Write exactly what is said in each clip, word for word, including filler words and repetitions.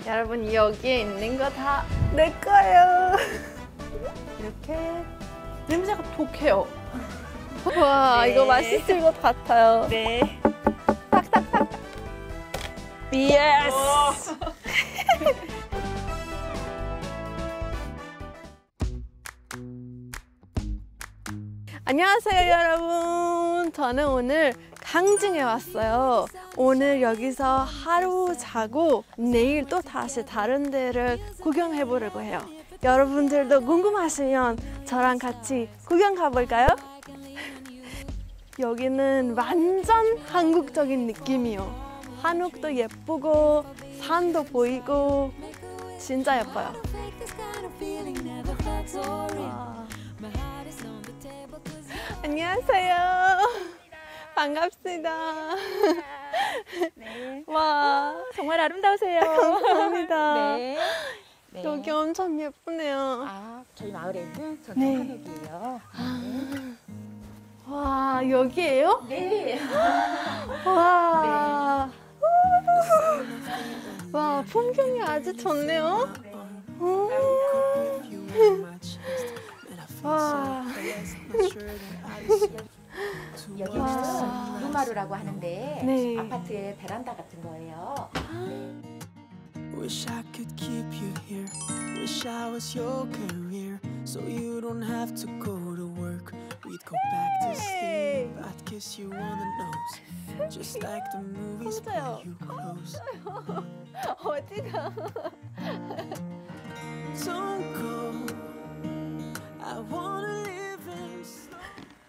여러분 여기에 있는 거 다 내 거예요. 이렇게 냄새가 독해요. 와 네. 이거 맛있을 것 같아요. 네. 탁탁탁. 예스. 안녕하세요 여러분. 저는 오늘 강릉에 왔어요. 오늘 여기서 하루 자고 내일 또 다시 다른 데를 구경해 보려고 해요. 여러분들도 궁금하시면 저랑 같이 구경 가볼까요? 여기는 완전 한국적인 느낌이요. 한옥도 예쁘고 산도 보이고 진짜 예뻐요. 와. 안녕하세요. 반갑습니다. 네. 와, 정말 아름다우세요. 감사합니다. 네. 네. 여기 엄청 예쁘네요. 아, 저희 마을에는 전통 네. 한옥이에요. 아, 와, 여기예요? 네. 와. 와, 풍경이 아주 좋네요. 네. 오. 와. 여기는 루마루라고 하는데 네. 아파트의 베란다 같은 거예요. Wish I could keep you here. Wish I was your career, so you don't have to go to work. We'd go back to sleep. I'd kiss you on the nose, just like the movies pull you close. 어디가? Don't go. I wanna live in slow.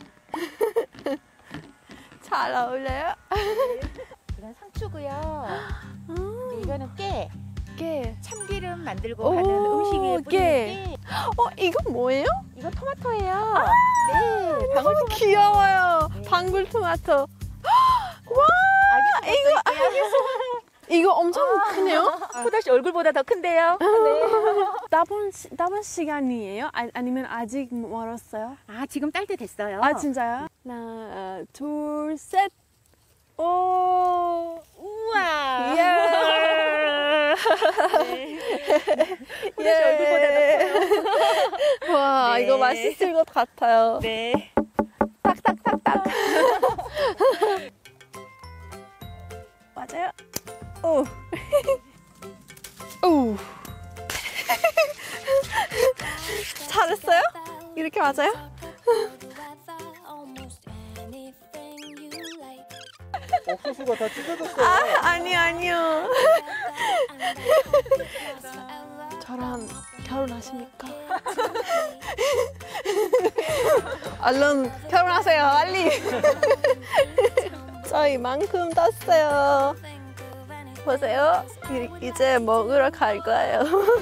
잘 어울려요? 이건 상추고요. 음. 이거는 깨. 깨. 참기름 만들고 오, 하는 음식에 뿌리는 깨. 깨. 어, 이건 뭐예요? 이거 토마토예요. 아, 네. 너무 귀여워요. 네. 방울토마토. 와, 이거 이거 엄청 크네요. 호다씨 얼굴보다 더 큰데요. 네. 따본 시, 따본 시간이에요? 아, 아니면 아직 멀었어요? 아, 지금 딸 때 됐어요. 아, 진짜요? 하나, 둘, 셋. 오, 우와. 예. 네. 호다씨 얼굴보다 더 커요. 와, 네. 이거 맛있을 것 같아요. 네. 탁탁탁탁. 맞아요? 오. 오. 잘했어요? 이렇게 맞아요? 옥수수가 다 찢어졌어요. 아, 아니 아니요. 저랑 결혼하십니까? 얼른 결혼하세요, 빨리. 저 이만큼 땄어요. 보세요. 이, 이제 먹으러 갈 거예요.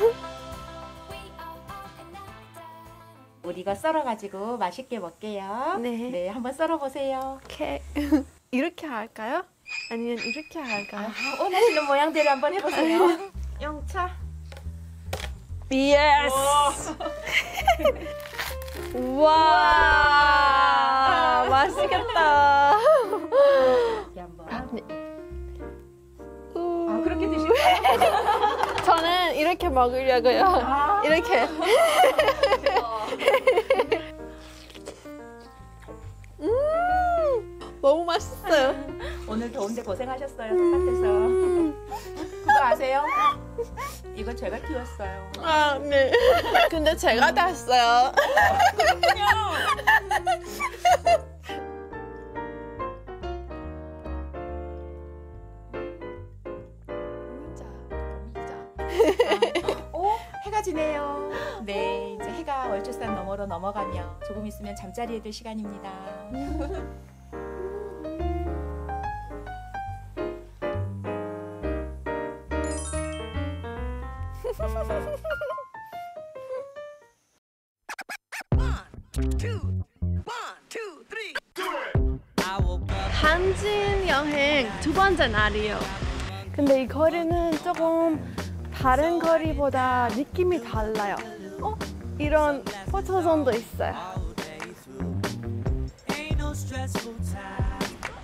우리가 썰어가지고 맛있게 먹게요. 네. 네, 한번 썰어보세요. 이렇게 이렇게 할까요? 아니면 이렇게 할까요? 아, 원하시는 모양대로 한번 해보세요. 영차. 예스. 와, 맛있겠다. 이렇게 한번. 아, 그렇게 드실까요? 저는 이렇게 먹으려고요. 아. 이렇게. 음, 너무 맛있어요. 오늘 더운데 고생하셨어요. 똑같아서. 그거 아세요? 이거 제가 키웠어요. 아, 네. 근데 제가 다 했어요. 오, 해가 지네요. 네, 이제 해가 월초산 너머로 넘어가며 조금 있으면 잠자리에 들 시간입니다. 한진 여행 두 번째 날이에요. 근데 이 거리는 조금 다른 거리보다 느낌이 달라요. 어? 이런 포토존도 있어요.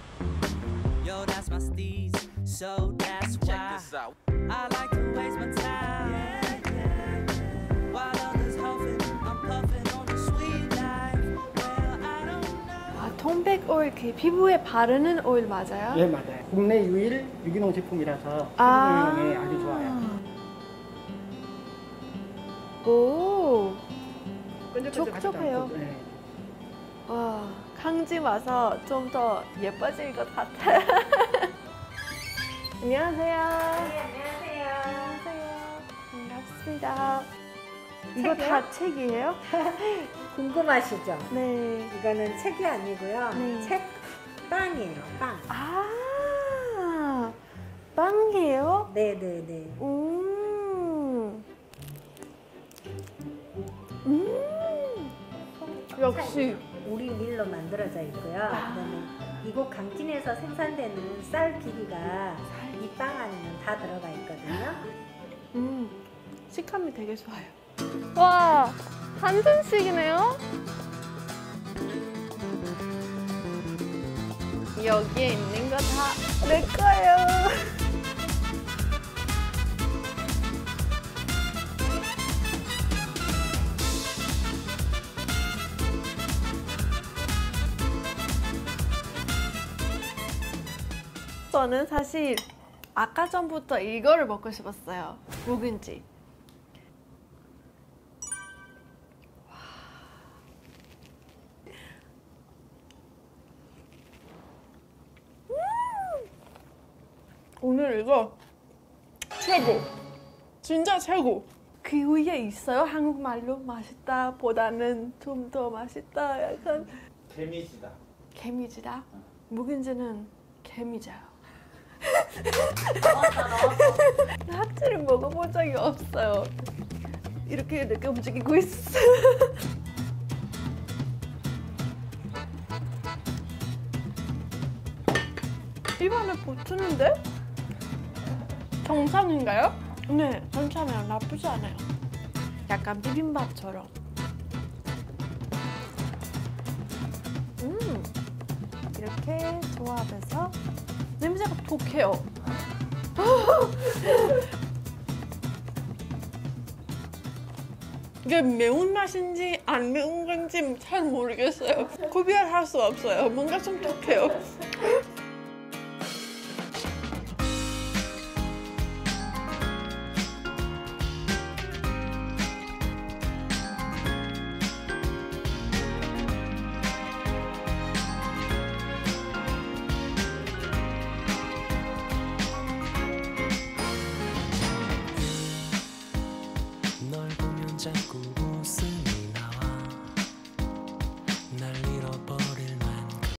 So that's why I like to waste my time. 오일 그 피부에 바르는 오일 맞아요? 예, 맞아요. 국내 유일 유기농 제품이라서 아. 피부용에 아주 좋아요. 오, 끈적끈적하지도 촉촉해요. 않고, 네. 와, 강진 와서 좀 더 예뻐질 것 같아요. 안녕하세요. 네, 안녕하세요. 안녕하세요. 반갑습니다. 이거 책이요? 다 책이에요? 궁금하시죠? 네. 이거는 책이 아니고요. 네. 책 빵이에요. 빵. 아, 빵이에요? 네네네. 음. 음. 역시. 우리 밀로 만들어져 있고요. 그다음에 이곳 강진에서 생산되는 쌀 비리가 이 빵 안에는 다 들어가 있거든요. 음, 식감이 되게 좋아요. 와, 한 잔씩이네요? 여기에 있는 거 다 내 거예요. 저는 사실 아까 전부터 이거를 먹고 싶었어요. 묵은지. 음! 오늘 이거 최고. 진짜 최고. 그 위에 있어요. 한국말로 맛있다 보다는 좀 더 맛있다. 약간 개미지다. 개미지다. 묵은지는 개미져요. 하트를 먹어본 적이 없어요. 이렇게 이렇게 움직이고 있어요. 입안에 붙는데? 정상인가요? 네, 괜찮아요. 나쁘지 않아요. 약간 비빔밥처럼. 음, 이렇게 조합해서 냄새가 독해요. 이게 매운맛인지 안 매운 건지 잘 모르겠어요. 구별할 수 없어요. 뭔가 좀 독해요. 널 보면 자꾸 웃음이 나와 날